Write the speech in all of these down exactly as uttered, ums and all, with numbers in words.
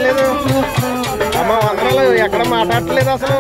మాట్లాడలేదు అమ్మ, వందనాలు. ఎక్కడ మాట్లాడట్లేదు అసలు.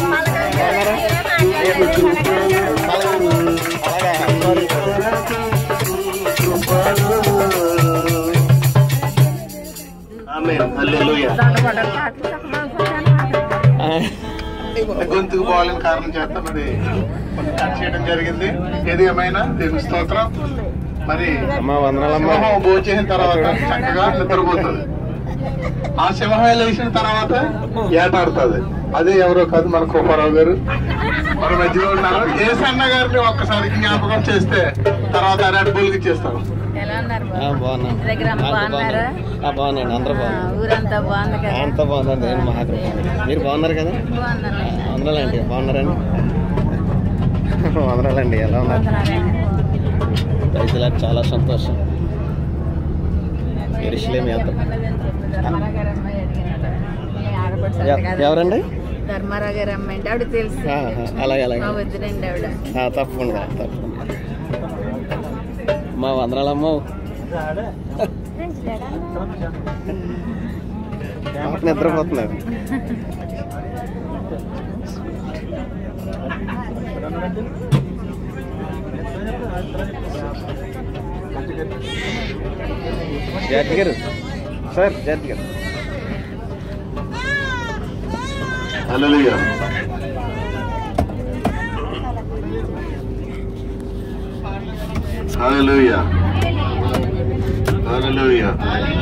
గొంతుకు పోవాలని కారణం చేత మరి కట్ చేయడం జరిగింది. ఏది ఏమైనా దేవుని స్తోత్రం. మరి సింహం భోజనం తర్వాత చక్కగా నిద్రపోతుంది. ఆ సింహం లేచిన తర్వాత ఏటాడుతుంది. అదే ఎవరో కాదు, మన కోపారావు గారు మన మధ్యలో ఉన్నారు. ఏ సన్న గారిని ఒక్కసారి జ్ఞాపకం చేస్తే తర్వాత రెడ్ బుల్ ఇచ్చేస్తాం. బాగున్నాండి, అందరూ బాగున్నారు. అంతా బాగుందండి. నేను మాకు మీరు బాగున్నారు కదా? వందనాలండి. బాగున్నారండి? వందనాలండి. ఎలా ఉన్నారు? రైతులకు చాలా సంతోషం. ఎరుసలేము ఎంత ఎవరండి? ధర్మారావు గారు అమ్మాయి ఆవిడ తెలుసు. అలాగే అలాగే వద్దునండి ఆవిడ. తప్పకుండా తప్పకుండా. మా వందనాలమ్మ. నిద్రపోతున్నారు. జడ్జి గారు, సార్ జడ్జి గారు. హల్లెలూయా. హల్లెలూయా. హల్లెలూయా.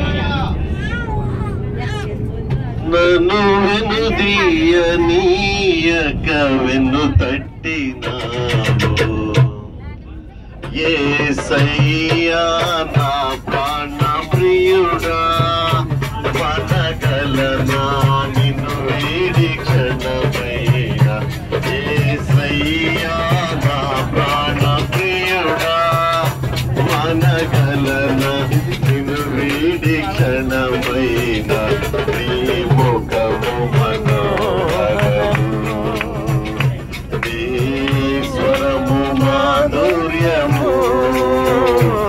నన్ను వెనుదీయనీయక వెన్ను తట్టినావు యేసయ్యా నా